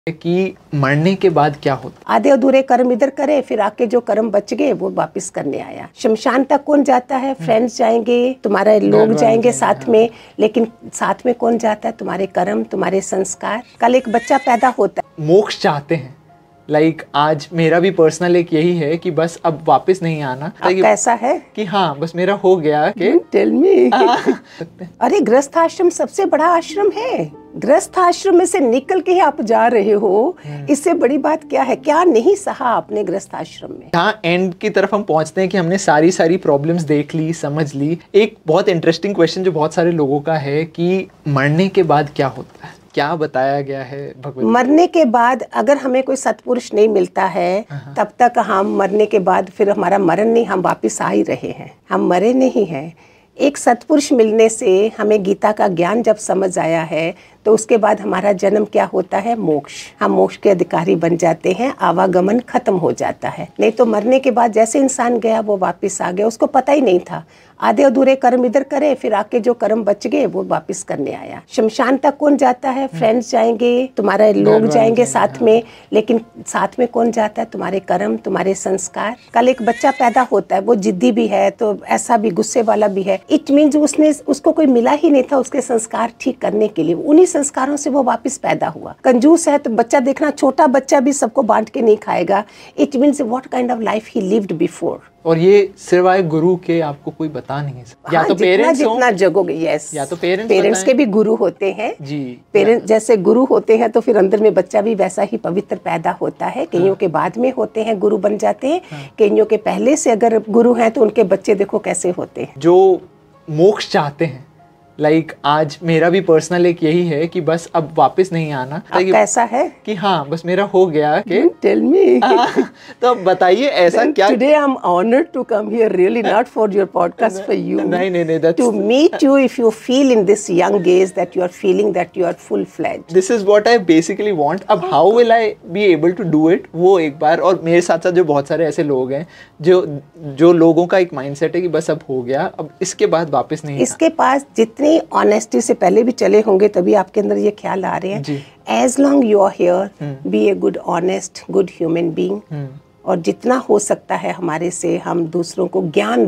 कि मरने के बाद क्या होता। आधे अधूरे कर्म इधर करे, फिर आके जो कर्म बच गए वो वापस करने आया। शमशान तक कौन जाता है? फ्रेंड्स जाएंगे, तुम्हारे लोग जाएंगे साथ में, लेकिन साथ में कौन जाता है? तुम्हारे कर्म, तुम्हारे संस्कार। कल एक बच्चा पैदा होता है, मोक्ष चाहते हैं। आज मेरा भी पर्सनल एक यही है कि बस अब वापस नहीं आना। कैसा है कि हाँ बस मेरा हो गया कि टेल मी। अरे गृहस्थ आश्रम सबसे बड़ा आश्रम है। गृहस्थ आश्रम में से निकल के ही आप जा रहे हो, इससे बड़ी बात क्या है? क्या नहीं सहा आपने गृहस्थ आश्रम में? हाँ, एंड की तरफ हम पहुंचते हैं कि हमने सारी प्रॉब्लम्स देख ली, समझ ली। एक बहुत इंटरेस्टिंग क्वेश्चन जो बहुत सारे लोगों का है कि मरने के बाद क्या होता है, क्या बताया गया है भगवत? मरने के बाद अगर हमें कोई सत्पुरुष नहीं मिलता है, तब तक हम मरने के बाद फिर हमारा मरण नहीं, हम वापिस आ ही रहे हैं, हम मरे नहीं हैं। एक सत्पुरुष मिलने से हमें गीता का ज्ञान जब समझ आया है, तो उसके बाद हमारा जन्म क्या होता है? मोक्ष। हम मोक्ष के अधिकारी बन जाते हैं, आवागमन खत्म हो जाता है। नहीं तो मरने के बाद जैसे इंसान गया वो वापस आ गया, उसको पता ही नहीं था। आधे अधूरे कर्म इधर करे, फिर आके जो कर्म बच गए वो वापस करने आया। शमशान तक कौन जाता है? फ्रेंड्स जाएंगे, तुम्हारे लोग जाएंगे साथ में, लेकिन साथ में कौन जाता है? तुम्हारे कर्म, तुम्हारे संस्कार। कल एक बच्चा पैदा होता है, वो जिद्दी भी है, तो ऐसा भी गुस्से वाला भी है। इट मीन्स उसको कोई मिला ही नहीं था उसके संस्कार ठीक करने के लिए। उन्हीं संस्कारों से वो वापस पैदा हुआ। कंजूस है तो बच्चा देखना, छोटा बच्चा भी सबको बांट के नहीं खाएगा। It means what kind of life he lived before. और ये सिवाय गुरु के आपको कोई बता नहीं सकता। या तो पेरेंट्स जितना जगोगे, यस, या तो पेरेंट्स के भी गुरु होते हैं जी। पेरेंट्स जैसे गुरु होते हैं, तो फिर अंदर में बच्चा भी वैसा ही पवित्र पैदा होता है। कईयों के बाद में होते हैं, गुरु बन जाते हैं। कईयों के पहले से अगर गुरु हैं तो उनके बच्चे देखो कैसे होते हैं। जो मोक्ष चाहते हैं, आज मेरा भी पर्सनल एक यही है कि बस अब वापस नहीं आना। कैसा है कि हाँ बस मेरा हो गया कि टेल मी। तो अब बताइए ऐसा क्या? Today I'm honored to come here, really not for your podcast, for you. नहीं, to meet you if you feel in this young age that you are feeling that you are full fledged. This is what I basically want. अब how will I be able to do it? वो एक बार। और मेरे साथ साथ जो बहुत सारे ऐसे लोग हैं जो लोगों का एक माइंडसेट है कि बस अब हो गया, अब इसके बाद वापस नहीं। इसके पास जितनी ऑनेस्टी से पहले भी चले होंगे, तभी आपके अंदर ये ख्याल आ रहे हैं। As long you are here, be a good honest good human being. और जितना हो सकता है हमारे से हम दूसरों को ज्ञान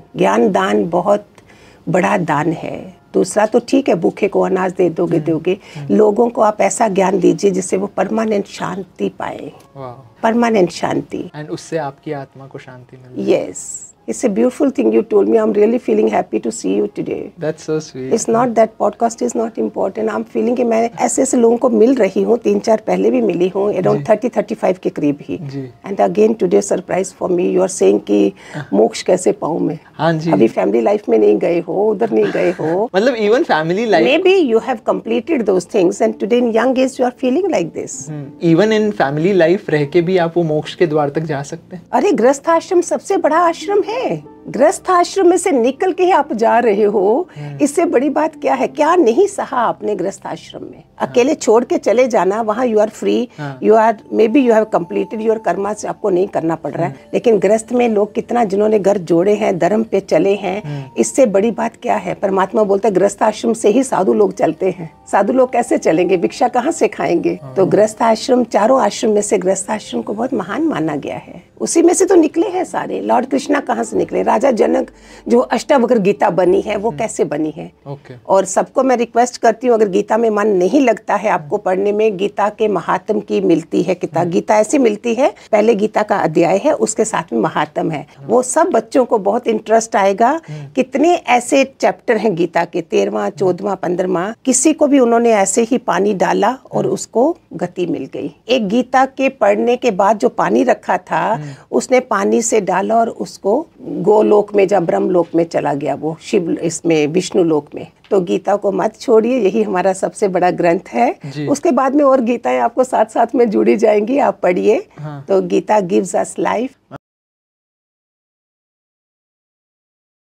दान बहुत बड़ा दान है। दूसरा तो ठीक है, भूखे को अनाज दोगे। लोगों को आप ऐसा ज्ञान दीजिए जिससे वो परमानेंट शांति पाए, परमानेंट शांति। एंड उससे आपकी आत्मा को शांति मिले। Yes, it's a beautiful thing you told me. I'm really feeling happy to see you today. That's so sweet. It's not that podcast is not important. I'm feeling कि मैं ऐसे लोगों को मिल रही हूँ, 3-4 पहले भी मिली हूँ, around 30-35 के करीब ही। And again today surprise for me. You are saying कि मोक्ष कैसे पाऊँ मैं? हाँ जी। अभी फैमिली लाइफ में नहीं गए हो, उधर नहीं गए हो। मतलब even family life. Maybe you have completed those things and today in young age you are feeling like this. Even in family life रह के भी आप वो मोक्ष के द्वार तक जा सकते हैं। अरे गृहस्थ आश्रम सबसे बड़ा आश्रम है। गृहस्थ आश्रम में से निकल के ही आप जा रहे हो, इससे बड़ी बात क्या है? क्या नहीं सहा आपने गृहस्थ आश्रम में? अकेले छोड़ के चले जाना, वहाँ you are free, you are maybe you have completed your karma, से आपको नहीं करना पड़ रहा है। लेकिन गृहस्थ में लोग कितना, जिन्होंने घर जोड़े हैं, धर्म पे चले हैं, इससे बड़ी बात क्या है? परमात्मा बोलता है गृहस्थ आश्रम से ही साधु लोग चलते हैं। साधु लोग कैसे चलेंगे? भिक्षा कहाँ से खाएंगे? तो गृहस्थ आश्रम, चारों आश्रम में से गृहस्थ आश्रम को बहुत महान माना गया है। उसी में से तो निकले हैं सारे। लॉर्ड कृष्णा कहाँ से निकले? राजा जनक जो अष्टावक्र गीता बनी है, वो कैसे बनी है? और सबको मैं रिक्वेस्ट करती हूँ, अगर गीता में मन नहीं लगता है आपको पढ़ने में, गीता के महात्म की मिलती है किताब। गीता ऐसी मिलती है, पहले गीता का अध्याय है, उसके साथ में महात्म है। वो सब बच्चों को बहुत इंटरेस्ट आएगा। कितने ऐसे चैप्टर हैं गीता के, 13वां 14वां 15वां, किसी को भी उन्होंने ऐसे ही पानी डाला और उसको गति मिल गई। एक गीता के पढ़ने के बाद जो पानी रखा था, उसने पानी से डाला और उसको गोलोक में, जब ब्रह्मलोक में चला गया, वो शिव इसमें विष्णु लोक में। तो गीता को मत छोड़िए, यही हमारा सबसे बड़ा ग्रंथ है। उसके बाद में और गीताएं आपको साथ साथ में जुड़ी जाएंगी, आप पढ़िए। तो गीता गिव्स अस लाइफ।